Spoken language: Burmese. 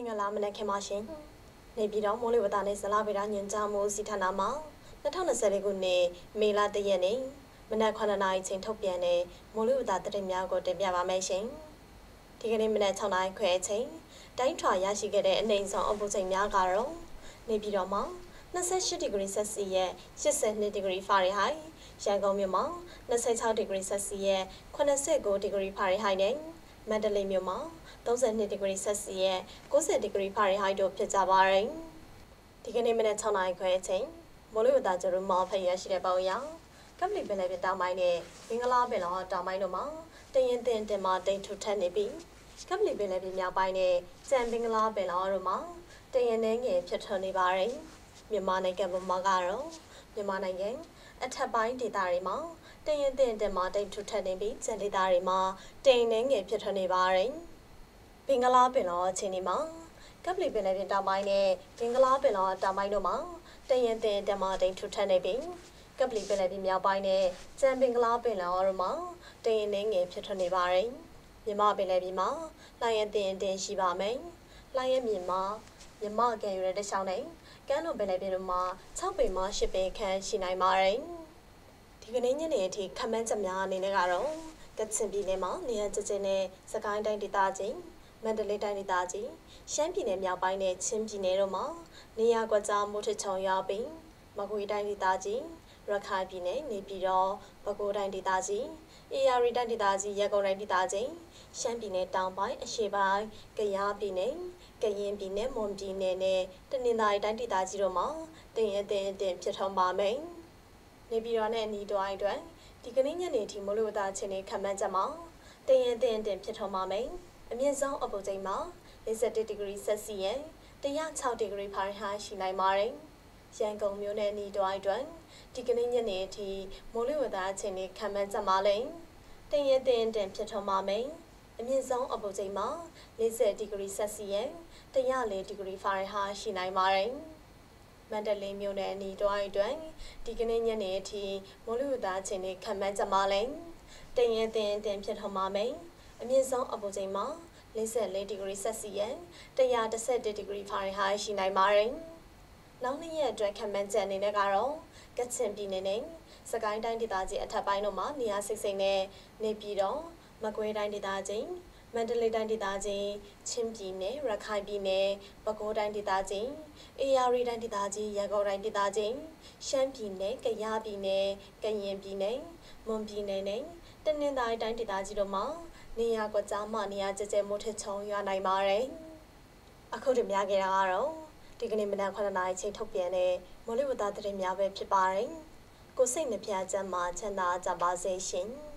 င်္ဂလာမနက်ခင်းပါရှင်။နေပြည်တော်မိုးလေဝသနဲ့ဇလဗေဒညွှန်ကြားမှုစီဌာနမှ2024ခုနှစ်မေလ1ရက်နေ့မနက်9:00နာရီချိန်ထုတ်ပြန်တဲ့မိုးလေဝသသတင်းများကိုတင်ပြပါမယ်ရှင်။ဒီကနေ့မနက်6:00နာရီခွဲအချိန်တိုင်းထွာရရှိခဲ့တဲ့အနှိမ်ဆောင်အပူချိန်များကတော့နေပြည်တော်မှာ28ဒီဂရီဆက်စီရဲ့82ဒီဂရီဖာရင်ဟိုက်ရန်ကုန်မြို့မှာ26ဒီဂရီဆက်စီရဲ့89ဒီဂရီဖာရင်ဟိုက်နဲ့မန္တလေးမြို့မှာ32ဒီဂရီဆက်စီရဲ့90ဒီဂရီဖာရင်ဟိုက်တို့ဖြစ်ကြပါတယ်။ဒီကနေ့မနက်6:00နာရီခွဲအချိန်မိုးလေဝသကြိုးမော်ဖက်ရရှိတဲ့ပုံအရကပလီပင်လယ်ပြင်တောင်ပိုင်းနဲ့မင်္ဂလာပင်လောတောင်ပိုင်းတို့မှာတရင်တင်မှာတိမ်ထူထပ်နေပြီးကပလီပင်လယ်ပြင်မြောက်ပိုင်းနဲ့ကြံမင်္ဂလာပင်လောတို့မှာတရင်နှင်းငယ်ဖြစ်ထွန်းနေပါတယ်။မြန်မာနိုင်ငံပေါ်မှာကတော့မြန်မာနိုင်ငံအထက်ပိုင်းဒေသတွေမှာတရင်တင်မှာတိမ်ထူထပ်နေပြီးကြံဒေသတွေမှာတရင်နှင်းငယ်ဖြစ်ထွန်းနေပါတယ်။မင်္ဂလာပင်လောအချိန်ဒီမှာကပလီပင်လယ်ပြင်တောင်ပိုင်းနဲ့မင်္ဂလာပင်လောတောင်ပိုင်းတို့မှာတရင်တင်မှာတိမ်ထူထပ်နေပြီးကပလီပင်လယ်ပြင်မြောက်ပိုင်းနဲ့ကြံမင်္ဂလာပင်လောတို့မှာတရင်နှင်းငယ်ဖြစ်ထွန်းနေပါတယ်။မြန်မာပင်လယ်ပြင်မှာလှိုင်းရတင်ရှိပါမယ်။လှိုင်းရမြင်မှာမြန်မာကန်ယူတဲ့တခြားနဲ့ကမ်းလွန်ပင်လယ်ပြင်တို့မှာ6ပေမှ10ပေခန့်ရှိနိုင်ပါတယ်။ဒီကနေ့ညနေအထိခန့်မှန်းချက်များအနေနဲ့ကတော့ကချင်ပြည်နယ်မှာနေရာကျကျနဲ့စကိုင်းတိုင်းဒေသကြီးမန္တလေးတိုင်းဒေသကြီးရှမ်းပြည်နယ်မြောက်ပိုင်းနဲ့ချင်းပြည်နယ်တို့မှာနေရာကွက်ကြားမိုးထချုံရောက်ပြီးမကွေးတိုင်းဒေသကြီးရခိုင်ပြည်နယ်နေပြည်တော်ပဲခူးတိုင်းဒေသကြီးအေရရီတိုင်းဒေသကြီးရန်ကုန်တိုင်းဒေသကြီးရှမ်းပြည်နယ်တောင်ပိုင်းအရှေ့ပိုင်းကယားပြည်နယ်ကရင်ပြည်နယ်မွန်ပြည်နယ်နဲ့တနင်္သာရီတိုင်းဒေသကြီးတို့မှာတင်ဖြစ်ထွန်းပါမယ်။နေပြည်တော်နဲ့အနီးတစ်ဝိုက်အတွက်ဒီကနေ့ညနေထိမိုးလေဝသအခြေအနေခန့်မှန်းချက်မှာတင်ဖြစ်ထွန်းပါမယ်။အမြင့်ဆုံးအပူချိန်မှာ41ဒီဂရီဆက်စီရဲ့106ဒီဂရီဖာရင်ဟိုက်ရှိနိုင်ပါတယ်။ရန်ကုန်မြို့နဲ့အနီးတစ်ဝိုက်အတွက်ဒီကနေ့ညနေအထိမိုးလေဝသအခြေအနေခန့်မှန်းချက်မှာလည်းတင်ဖြစ်ထွန်းပါမယ်။အမြင့်ဆုံးအပူချိန်မှာ40ဒီဂရီဆက်စီရဲ့104ဒီဂရီဖာရင်ဟိုက်ရှိနိုင်ပါတယ်။မန္တလေးမြို့နယ်အနီးတစ်ဝိုက်အတွက်ဒီကနေ့ညနေအထိမိုးလေဝသအခြေအနေခန့်မှန်းချက်မှာလည်းတင်ဖြစ်ထွန်းပါမယ်။အမြင့်ဆုံးအပူချိန်မှာ44ဒီဂရီဆက်စီရဲ့111ဒီဂရီဖာရင်ဟိုက်ရှိနိုင်ပါတယ်။နောက်နေ့ရက်အတွက်ခန့်မှန်းချက်အနေနဲ့ကတော့ကချင်ပြည်နယ်နဲ့စကိုင်းတိုင်းဒေသကြီးအထက်ပိုင်းတို့မှာနေရာစိတ်နဲ့နေပြည်တော်မကွေးတိုင်းဒေသကြီးမန္တလေးတိုင်းဒေသကြီးချင်းပြည်နယ်ရခိုင်ပြည်နယ်ပဲခူးတိုင်းဒေသကြီးအေရရီတိုင်းဒေသကြီးရန်ကုန်တိုင်းဒေသကြီးရှမ်းပြည်နယ်ကယားပြည်နယ်ကရင်ပြည်နယ်မွန်ပြည်နယ်နဲ့တနင်္သာရီတိုင်းဒေသကြီးတို့မှာနေရာကွက်ကြားမှနေရာကျကျမိုးထချုံရွာနိုင်ပါတယ်။အခုတင်ပြခဲ့တာကတော့ဒီကနေ့မနက်9:00နာရီချိန်ထုတ်ပြန်တဲ့မိုးလေဝသသတင်းများပဲဖြစ်ပါတယ်။ကိုစိတ်နှပြချမ်းမှာချမ်းသာကြပါစေရှင်။